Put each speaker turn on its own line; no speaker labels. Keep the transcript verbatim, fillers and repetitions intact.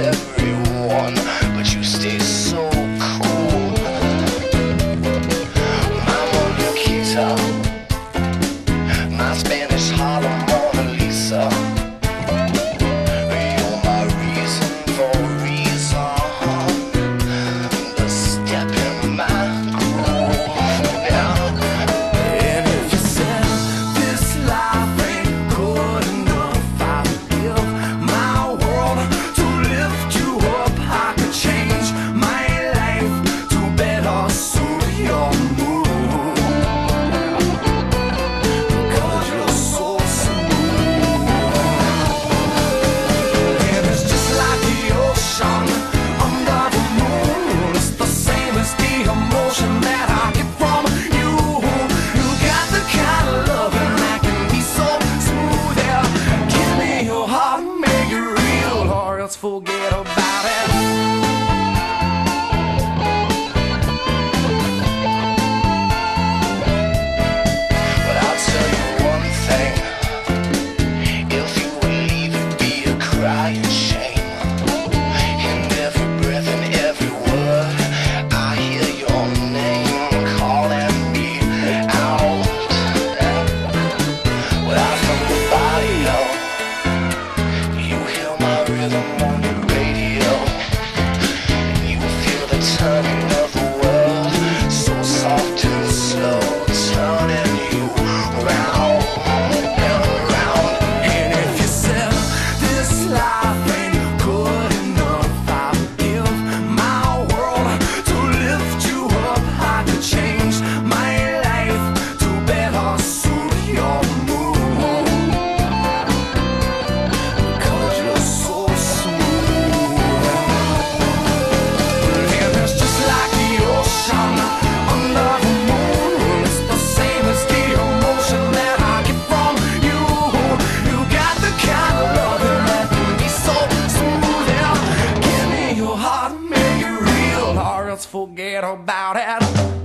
everyone, but you stay so cool. Mama Nikita, my Spanish Harlem Mona Lisa. You're my reason for reason, the step in my groove. Yeah. And if you said this life ain't good enough, I would give my world to lift you up. I could change my life to better suit your mood, because you're so smooth. And it's just like the ocean under the moon. It's the same as the emotion that I get from you. You got the kind of loving that can be so smooth. Yeah, give me your heart, make it real, or else forget about it. But I'll tell you one thing, if you would leave, it'd be a crying shame. In every breath and every word, I hear your name calling me out. Without from the body, no. You hear my rhythm on the radio. You feel the turning of the world, so soft and slow, turning you round and round. And if you said this life ain't good enough, I would give my world to lift you up. I could change my life to better suit your mood, because you're so smooth. And it's just like the ocean under the moon. It's the same as the emotion that I get from you. You got the kind of loving that can be so smooth. Yeah, give me your heart, make it real, or else forget about it.